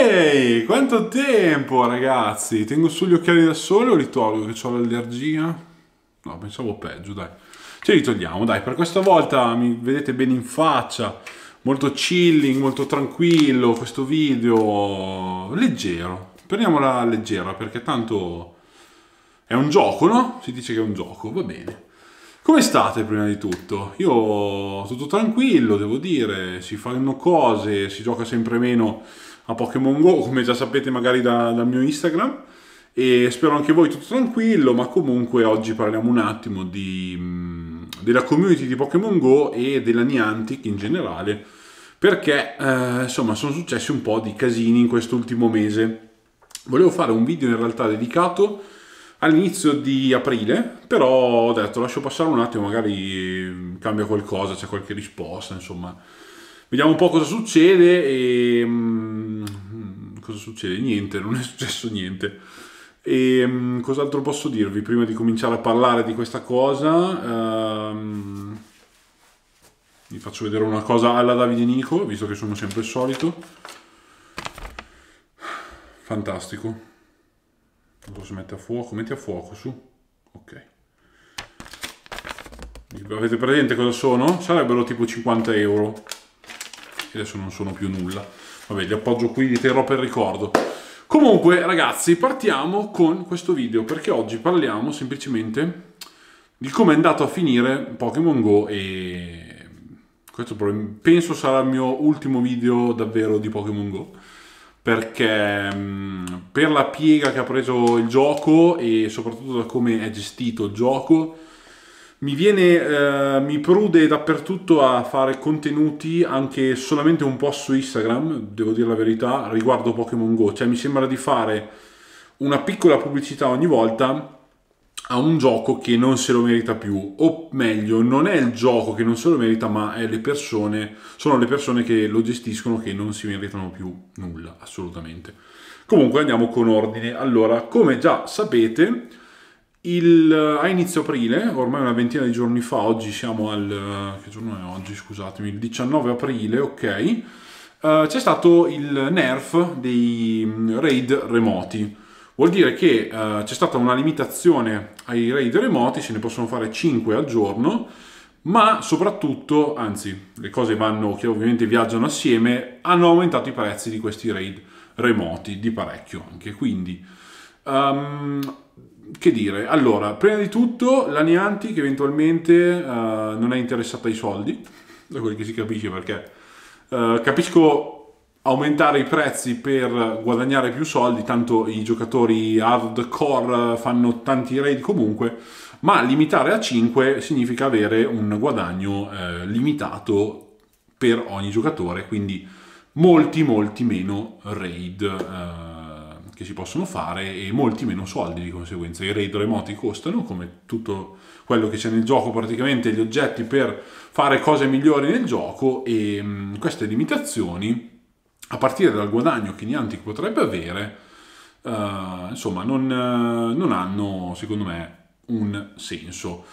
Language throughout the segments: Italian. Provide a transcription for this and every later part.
Ehi, quanto tempo ragazzi! Tengo su gli occhiali da sole o li tolgo che ho l'allergia? No, pensavo peggio, dai. Ce li togliamo, dai, per questa volta mi vedete bene in faccia, molto chilling, molto tranquillo, questo video leggero. Prendiamola leggera perché tanto è un gioco, no? Si dice che è un gioco, va bene. Come state prima di tutto? Io tutto tranquillo, devo dire, si fanno cose, si gioca sempre meno a Pokémon Go, come già sapete magari dal mio Instagram, e spero anche voi tutto tranquillo, ma comunque oggi parliamo un attimo della community di Pokémon Go e della Niantic in generale, perché insomma sono successi un po' di casini in quest'ultimo mese. Volevo fare un video in realtà dedicato all'inizio di aprile, però ho detto lascio passare un attimo, magari cambia qualcosa, c'è qualche risposta, insomma. Vediamo un po' cosa succede e... cosa succede? Niente, non è successo niente. E cos'altro posso dirvi prima di cominciare a parlare di questa cosa? Vi faccio vedere una cosa alla Davide Nico, visto che sono sempre il solito. Fantastico. Non so se mette a fuoco, metti a fuoco su. Ok. Avete presente cosa sono? Sarebbero tipo 50 euro. E adesso non sono più nulla. Vabbè, li appoggio qui, li terrò per ricordo. Comunque, ragazzi, partiamo con questo video, perché oggi parliamo semplicemente di come è andato a finire Pokémon Go e... questo penso sarà il mio ultimo video davvero di Pokémon Go, perché per la piega che ha preso il gioco e soprattutto da come è gestito il gioco mi prude dappertutto a fare contenuti, anche solamente un post su Instagram, devo dire la verità, riguardo Pokémon Go. Cioè mi sembra di fare una piccola pubblicità ogni volta a un gioco che non se lo merita più, o meglio, non è il gioco che non se lo merita, ma è sono le persone che lo gestiscono che non si meritano più nulla, assolutamente. Comunque andiamo con ordine. Allora, come già sapete, a inizio aprile, ormai una ventina di giorni fa, oggi siamo che giorno è oggi, scusatemi, il 19 aprile, ok, c'è stato il nerf dei raid remoti. Vuol dire che c'è stata una limitazione ai raid remoti, se ne possono fare 5 al giorno, ma soprattutto, anzi, le cose vanno, che ovviamente viaggiano assieme, hanno aumentato i prezzi di questi raid remoti di parecchio anche, quindi... che dire, allora, prima di tutto la Niantic eventualmente non è interessata ai soldi, da quel che si capisce, perché capisco aumentare i prezzi per guadagnare più soldi, tanto i giocatori hardcore fanno tanti raid comunque, ma limitare a 5 significa avere un guadagno limitato per ogni giocatore, quindi molti meno raid che si possono fare e molti meno soldi di conseguenza. I raid remoti costano, come tutto quello che c'è nel gioco, praticamente gli oggetti per fare cose migliori nel gioco, e queste limitazioni, a partire dal guadagno che Niantic potrebbe avere, insomma non hanno secondo me un senso.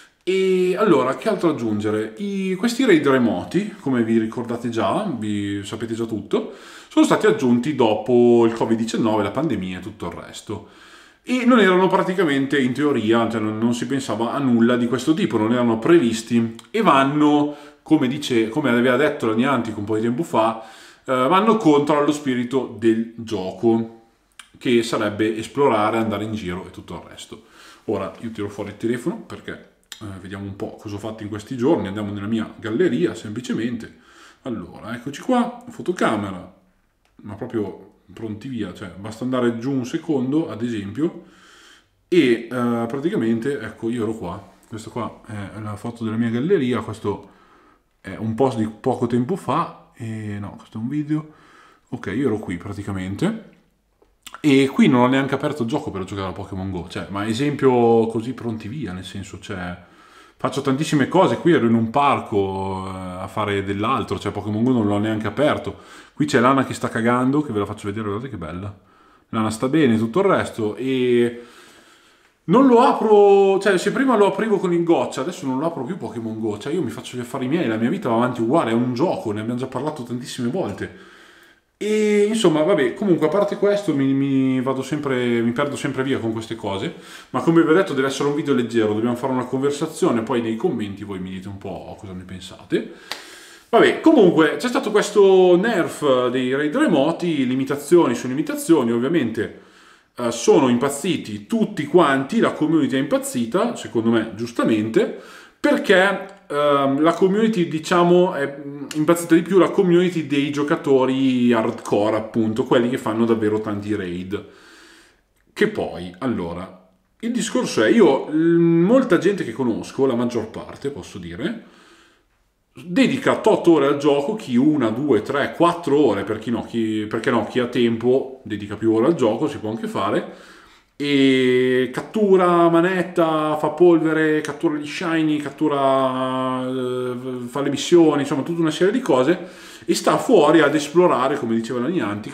E allora, che altro aggiungere? Questi raid remoti, come vi ricordate già, vi sapete già tutto, sono stati aggiunti dopo il Covid-19, la pandemia e tutto il resto. E non erano praticamente, in teoria, cioè non si pensava a nulla di questo tipo, non erano previsti e vanno, come aveva detto la Niantic un po' di tempo fa, vanno contro allo spirito del gioco, che sarebbe esplorare, andare in giro e tutto il resto. Ora io tiro fuori il telefono perché vediamo un po' cosa ho fatto in questi giorni, andiamo nella mia galleria semplicemente. Allora, eccoci qua, fotocamera, ma proprio pronti via, cioè basta andare giù un secondo ad esempio e praticamente, ecco, io ero qua, questa qua è la foto della mia galleria, questo è un post di poco tempo fa, e no, questo è un video, ok, io ero qui praticamente. E qui non ho neanche aperto il gioco per giocare a Pokémon Go, cioè, ma esempio così pronti via, nel senso, cioè, faccio tantissime cose, qui ero in un parco a fare dell'altro, cioè Pokémon Go non l'ho neanche aperto. Qui c'è Lana che sta cagando, che ve la faccio vedere, guardate che bella. Lana sta bene, tutto il resto, e non lo apro, cioè se prima lo aprivo con il goccia, adesso non lo apro più Pokémon Go, cioè io mi faccio gli affari miei, la mia vita va avanti uguale, è un gioco, ne abbiamo già parlato tantissime volte. E insomma, vabbè, comunque a parte questo mi perdo sempre via con queste cose, ma come vi ho detto deve essere un video leggero, dobbiamo fare una conversazione, poi nei commenti voi mi dite un po' cosa ne pensate. Vabbè, comunque c'è stato questo nerf dei raid remoti, limitazioni su limitazioni, ovviamente sono impazziti tutti quanti, la community è impazzita, secondo me giustamente, perché la community, diciamo, è impazzita di più la community dei giocatori hardcore, appunto, quelli che fanno davvero tanti raid. Che poi, allora, il discorso è, molta gente che conosco, la maggior parte, posso dire, dedica 8 ore al gioco, chi 1, 2, 3, 4 ore, per chi no, perché no, chi ha tempo dedica più ore al gioco, si può anche fare, e cattura manetta, fa polvere, cattura gli shiny, cattura, fa le missioni, insomma tutta una serie di cose, e sta fuori ad esplorare, come diceva la Niantic,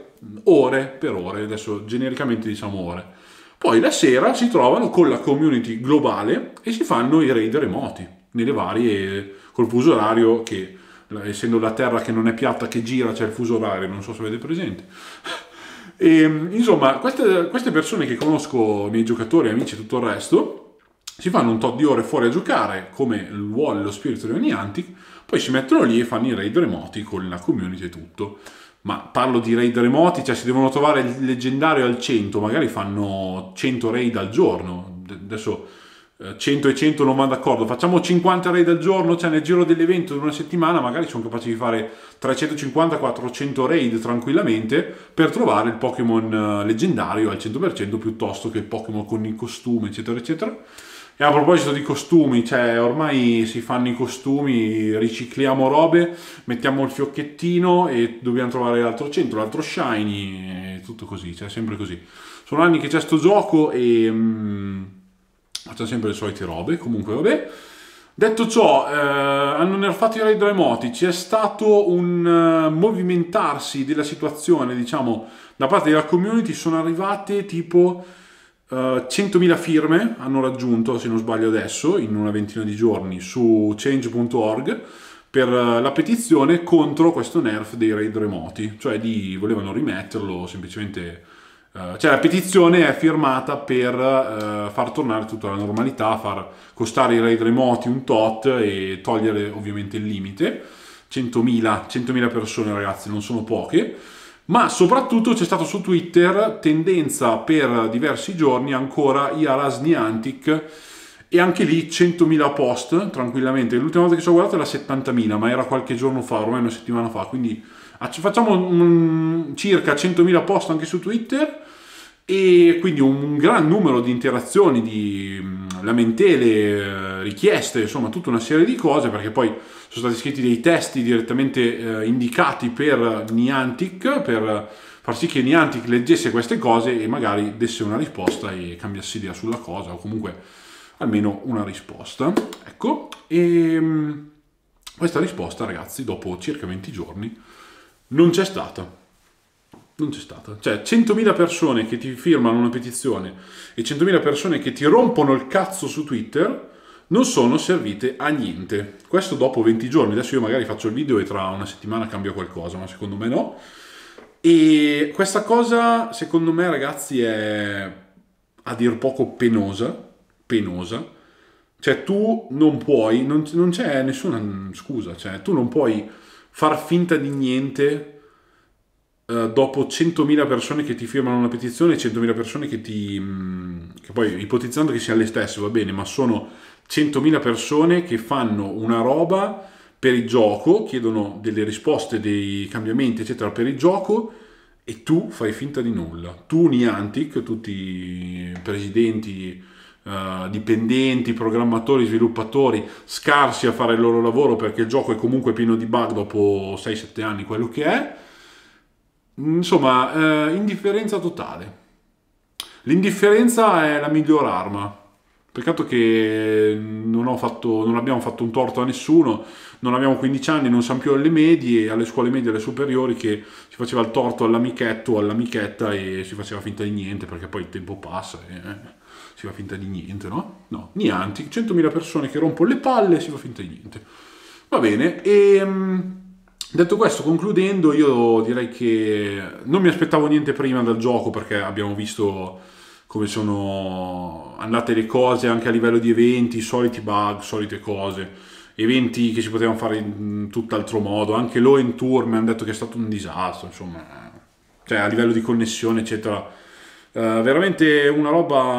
per ore, adesso genericamente diciamo ore. Poi la sera si trovano con la community globale e si fanno i raid remoti nelle varie, col fuso orario che, essendo la Terra che non è piatta, che gira, c'è il fuso orario, non so se avete presente. E, insomma, queste persone che conosco, miei giocatori, amici e tutto il resto, si fanno un tot di ore fuori a giocare, come vuole lo spirito di Niantic, poi si mettono lì e fanno i raid remoti con la community e tutto. Ma parlo di raid remoti, cioè si devono trovare il leggendario al 100, magari fanno 100 raid al giorno. Adesso 100 e 100 non vanno d'accordo, facciamo 50 raid al giorno, cioè nel giro dell'evento di una settimana magari sono capaci di fare 350-400 raid tranquillamente per trovare il Pokémon leggendario al 100% piuttosto che il Pokémon con il costume, eccetera eccetera. E a proposito di costumi, cioè ormai si fanno i costumi, ricicliamo robe, mettiamo il fiocchettino e dobbiamo trovare l'altro centro, l'altro shiny, e tutto così, cioè sempre così. Sono anni che c'è sto gioco e facciamo sempre le solite robe, comunque vabbè. Detto ciò, hanno nerfato i raid remoti, c'è stato un movimentarsi della situazione, diciamo, da parte della community, sono arrivate tipo 100.000 firme, hanno raggiunto, se non sbaglio adesso, in una ventina di giorni, su change.org, per la petizione contro questo nerf dei raid remoti, cioè volevano rimetterlo semplicemente. Cioè la petizione è firmata per far tornare tutta la normalità, far costare i raid remoti un tot e togliere ovviamente il limite. 100.000 persone, ragazzi, non sono poche. Ma soprattutto c'è stato su Twitter tendenza per diversi giorni ancora Iaras Niantic, e anche lì 100.000 post tranquillamente. L'ultima volta che ci ho guardato era 70.000, ma era qualche giorno fa, ormai una settimana fa, quindi facciamo circa 100.000 post anche su Twitter, e quindi un gran numero di interazioni, di lamentele, richieste, insomma tutta una serie di cose, perché poi sono stati scritti dei testi direttamente indicati per Niantic, per far sì che Niantic leggesse queste cose e magari desse una risposta e cambiasse idea sulla cosa, o comunque almeno una risposta. Ecco, e questa risposta, ragazzi, dopo circa 20 giorni non c'è stata. Non c'è stata. Cioè 100.000 persone che ti firmano una petizione e 100.000 persone che ti rompono il cazzo su Twitter non sono servite a niente. Questo dopo 20 giorni. Adesso io magari faccio il video e tra una settimana cambia qualcosa, ma secondo me no. E questa cosa, secondo me, ragazzi, è a dir poco penosa. Penosa. Cioè tu non puoi, non c'è nessuna scusa, cioè tu non puoi far finta di niente dopo 100.000 persone che ti firmano una petizione e 100.000 persone che poi, ipotizzando che siano le stesse, va bene, ma sono 100.000 persone che fanno una roba per il gioco, chiedono delle risposte, dei cambiamenti, eccetera, per il gioco, e tu fai finta di nulla. Tu, Niantic, tutti i presidenti, dipendenti, programmatori, sviluppatori, scarsi a fare il loro lavoro perché il gioco è comunque pieno di bug dopo 6-7 anni, quello che è. Insomma, indifferenza totale. L'indifferenza è la miglior arma. Peccato che non abbiamo fatto un torto a nessuno, non abbiamo 15 anni, non siamo più alle medie, alle scuole medie, alle superiori, che si faceva il torto all'amichetto o all'amichetta e si faceva finta di niente, perché poi il tempo passa e si fa finta di niente, no? No, Niantic, 100.000 persone che rompono le palle e si fa finta di niente. Va bene, e Detto questo, concludendo, io direi che non mi aspettavo niente prima dal gioco, perché abbiamo visto come sono andate le cose anche a livello di eventi, soliti bug, solite cose, eventi che si potevano fare in tutt'altro modo. Anche l'Owen Tour mi hanno detto che è stato un disastro, insomma, cioè a livello di connessione, eccetera. Veramente una roba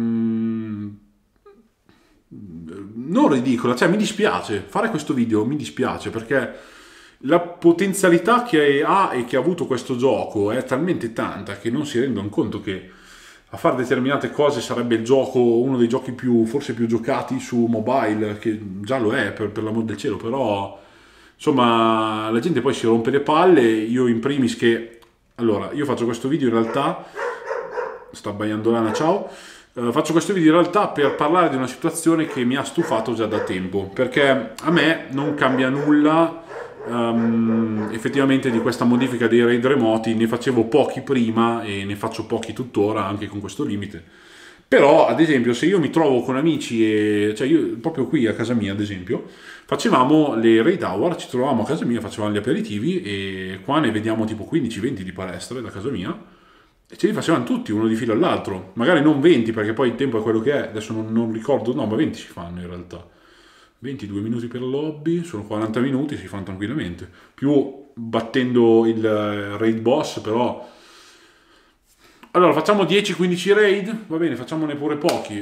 non ridicola, cioè mi dispiace fare questo video, mi dispiace perché la potenzialità che ha e che ha avuto questo gioco è talmente tanta che non si rendono conto che a fare determinate cose sarebbe il gioco, uno dei giochi più, forse più giocati su mobile, che già lo è per l'amor del cielo, però insomma la gente poi si rompe le palle, io in primis che, allora, io faccio questo video in realtà, sta abbaiando Lana, ciao. Faccio questo video in realtà per parlare di una situazione che mi ha stufato già da tempo, perché a me non cambia nulla effettivamente di questa modifica dei raid remoti. Ne facevo pochi prima e ne faccio pochi tuttora anche con questo limite. Però ad esempio se io mi trovo con amici, cioè io proprio qui a casa mia ad esempio facevamo le raid hour, ci trovavamo a casa mia, facevamo gli aperitivi e qua ne vediamo tipo 15-20 di palestre da casa mia. E ce li facevano tutti, uno di filo all'altro. Magari non 20, perché poi il tempo è quello che è. Adesso non ricordo, no, ma 20 si fanno in realtà. 22 minuti per lobby, sono 40 minuti, si fanno tranquillamente. Più battendo il raid boss, però... Allora, facciamo 10-15 raid? Va bene, facciamone pure pochi.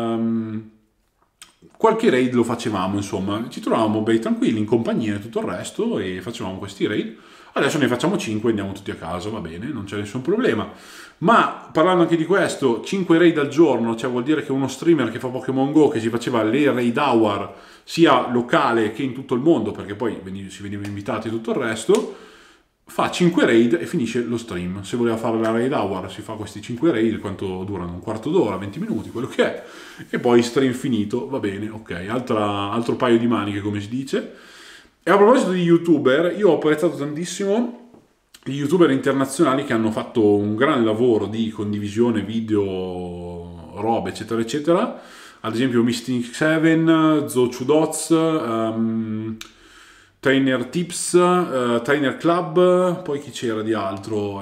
Qualche raid lo facevamo, insomma. Ci trovavamo bei tranquilli, in compagnia e tutto il resto, e facevamo questi raid. Adesso ne facciamo 5 e andiamo tutti a casa, va bene, non c'è nessun problema. Ma parlando anche di questo, 5 raid al giorno, cioè vuol dire che uno streamer che fa Pokémon Go, che si faceva le raid hour, sia locale che in tutto il mondo, perché poi si veniva invitati e tutto il resto, fa 5 raid e finisce lo stream. Se voleva fare la raid hour si fa questi 5 raid, quanto durano? Un quarto d'ora, 20 minuti, quello che è. E poi stream finito, va bene, ok. Altro paio di maniche, come si dice. E a proposito di YouTuber, io ho apprezzato tantissimo gli YouTuber internazionali che hanno fatto un gran lavoro di condivisione video, robe, eccetera, eccetera. Ad esempio Mystic7, Zochudots, Trainer Tips, Trainer Club, poi chi c'era di altro?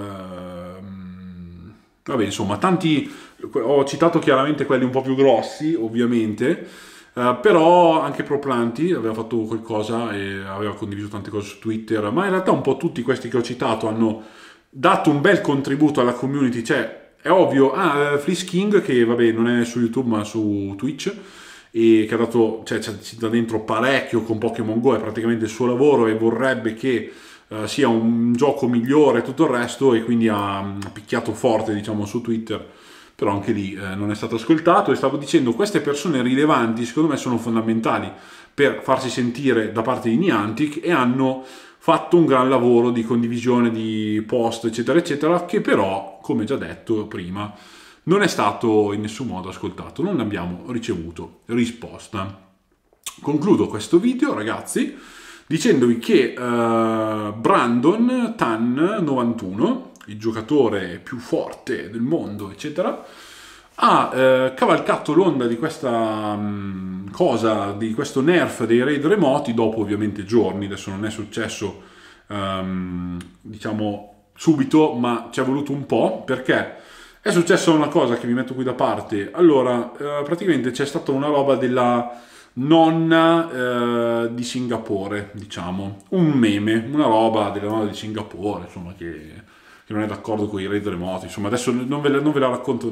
Vabbè, insomma, tanti, ho citato chiaramente quelli un po' più grossi, ovviamente, però anche Proplanti aveva fatto qualcosa e aveva condiviso tante cose su Twitter, ma in realtà un po' tutti questi che ho citato hanno dato un bel contributo alla community, cioè è ovvio, Fleece King che vabbè non è su YouTube ma su Twitch e che ha dato, cioè ci da dentro parecchio con Pokémon Go, è praticamente il suo lavoro e vorrebbe che sia un gioco migliore e tutto il resto e quindi ha picchiato forte diciamo su Twitter. Però anche lì non è stato ascoltato e stavo dicendo queste persone rilevanti secondo me sono fondamentali per farsi sentire da parte di Niantic e hanno fatto un gran lavoro di condivisione di post eccetera eccetera che però come già detto prima non è stato in nessun modo ascoltato, non abbiamo ricevuto risposta. Concludo questo video ragazzi dicendovi che Brandon Tan 91, il giocatore più forte del mondo, eccetera, ha cavalcato l'onda di questa cosa, di questo nerf dei raid remoti dopo ovviamente giorni. Adesso non è successo, diciamo, subito, ma ci è voluto un po', perché è successa una cosa che vi metto qui da parte. Allora, praticamente c'è stata una roba della nonna di Singapore, diciamo, un meme, una roba della nonna di Singapore, insomma, che non è d'accordo con i raid remoti. Insomma, adesso non ve la racconto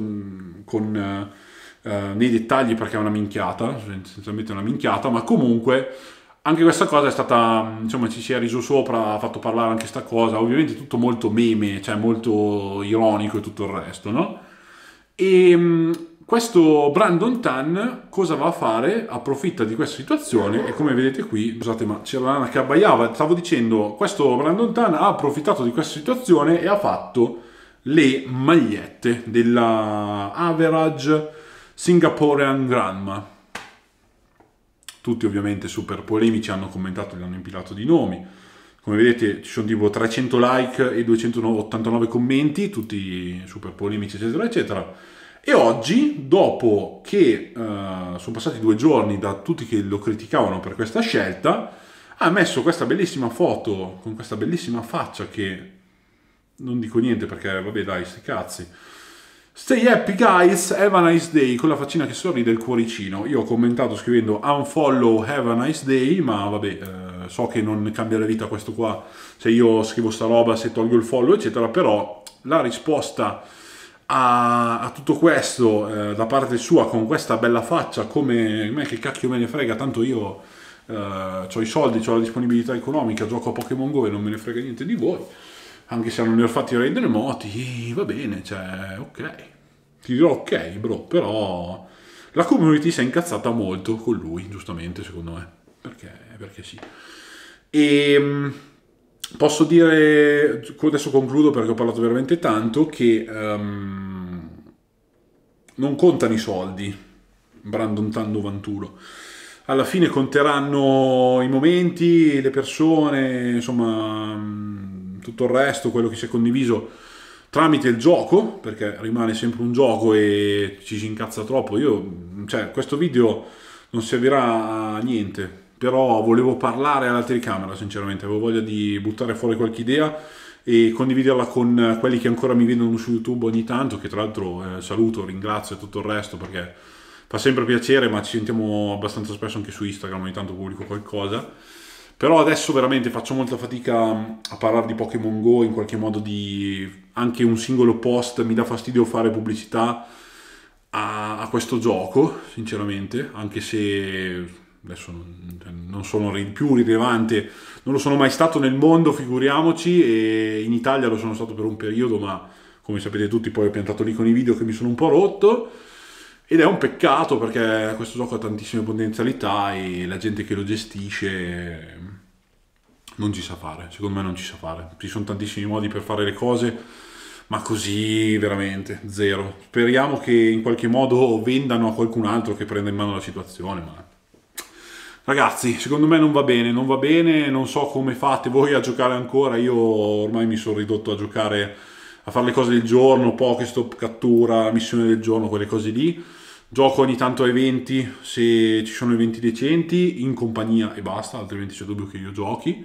nei dettagli perché è una minchiata, essenzialmente una minchiata, ma comunque anche questa cosa è stata, insomma, ci si è riso sopra, ha fatto parlare anche sta cosa, ovviamente tutto molto meme, cioè molto ironico e tutto il resto, no? E questo Brandon Tan cosa va a fare? Approfitta di questa situazione e come vedete qui, scusate ma c'era l'ana che abbaiava, stavo dicendo, questo Brandon Tan ha approfittato di questa situazione e ha fatto le magliette della Average Singaporean Grandma. Tutti ovviamente super polemici hanno commentato, gli hanno impilato di nomi. Come vedete ci sono tipo 300 like e 289 commenti, tutti super polemici eccetera eccetera. E oggi, dopo che sono passati 2 giorni da tutti che lo criticavano per questa scelta, Ha messo questa bellissima foto con questa bellissima faccia che non dico niente perché vabbè dai, sti cazzi. Stay happy guys, have a nice day, con la faccina che sorride, il cuoricino. Io ho commentato scrivendo unfollow, have a nice day, ma vabbè, so che non cambia la vita questo qua se io scrivo sta roba, se tolgo il follow eccetera, però la risposta a tutto questo da parte sua con questa bella faccia, come me che cacchio me ne frega, tanto io ho i soldi, ho la disponibilità economica, gioco a Pokémon Go e non me ne frega niente di voi, anche se non ne ho fatti rendere moti, va bene, cioè, ok, ti dirò ok, bro, però la community si è incazzata molto con lui, giustamente, secondo me, perché sì. E posso dire, adesso concludo perché ho parlato veramente tanto, che non contano i soldi, Brandon Tan 91. Alla fine conteranno i momenti, le persone, insomma, tutto il resto, quello che si è condiviso tramite il gioco, perché rimane sempre un gioco e ci si incazza troppo. Cioè, questo video non servirà a niente, però volevo parlare alla telecamera, sinceramente, avevo voglia di buttare fuori qualche idea e condividerla con quelli che ancora mi vedono su YouTube ogni tanto, che tra l'altro saluto, ringrazio e tutto il resto, perché fa sempre piacere, ma ci sentiamo abbastanza spesso anche su Instagram, ogni tanto pubblico qualcosa. Però adesso veramente faccio molta fatica a parlare di Pokémon Go, in qualche modo anche un singolo post mi dà fastidio fare pubblicità a questo gioco, sinceramente, anche se adesso non sono più rilevante, non lo sono mai stato nel mondo, figuriamoci, e in Italia lo sono stato per un periodo, ma come sapete tutti poi ho piantato lì con i video che mi sono un po' rotto. Ed è un peccato perché questo gioco ha tantissime potenzialità e la gente che lo gestisce non ci sa fare, secondo me non ci sa fare. Ci sono tantissimi modi per fare le cose, ma così veramente zero. Speriamo che in qualche modo vendano a qualcun altro che prenda in mano la situazione, ma ragazzi, secondo me non va bene, non so come fate voi a giocare ancora, io ormai mi sono ridotto a giocare, a fare le cose del giorno, Pokestop, cattura, missione del giorno, quelle cose lì. Gioco ogni tanto a eventi, se ci sono eventi decenti, in compagnia e basta, altrimenti c'è dubbio che io giochi.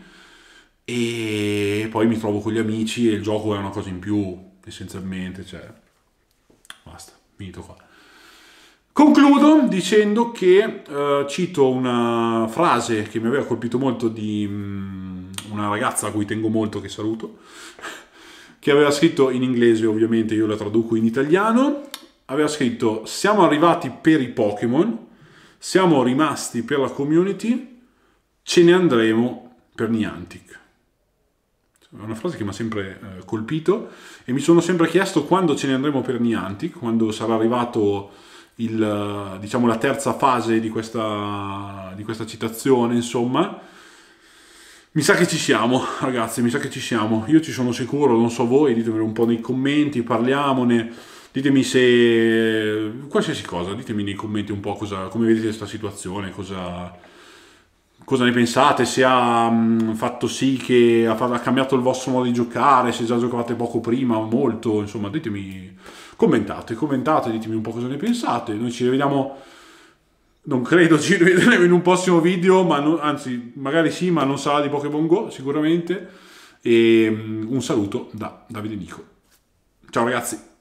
E poi mi trovo con gli amici e il gioco è una cosa in più, essenzialmente, cioè, basta, finito qua. Concludo dicendo che cito una frase che mi aveva colpito molto di una ragazza a cui tengo molto, che saluto, che aveva scritto in inglese, ovviamente io la traduco in italiano. Aveva scritto: siamo arrivati per i Pokémon, siamo rimasti per la community, ce ne andremo per Niantic. È una frase che mi ha sempre colpito e mi sono sempre chiesto quando ce ne andremo per Niantic, quando sarà arrivato diciamo, la terza fase di questa citazione, insomma. Mi sa che ci siamo, ragazzi, mi sa che ci siamo. Io ci sono sicuro, non so voi, ditemelo un po' nei commenti, parliamone. Ditemi se qualsiasi cosa, ditemi nei commenti un po' come vedete questa situazione, cosa ne pensate, se ha fatto sì che ha cambiato il vostro modo di giocare, se già giocavate poco prima o molto, insomma, ditemi, commentate, ditemi un po' cosa ne pensate. Noi ci rivediamo, non credo ci rivedremo in un prossimo video, ma anzi, magari sì, ma non sarà di Pokémon Go, sicuramente. E un saluto da Davide Nico. Ciao ragazzi!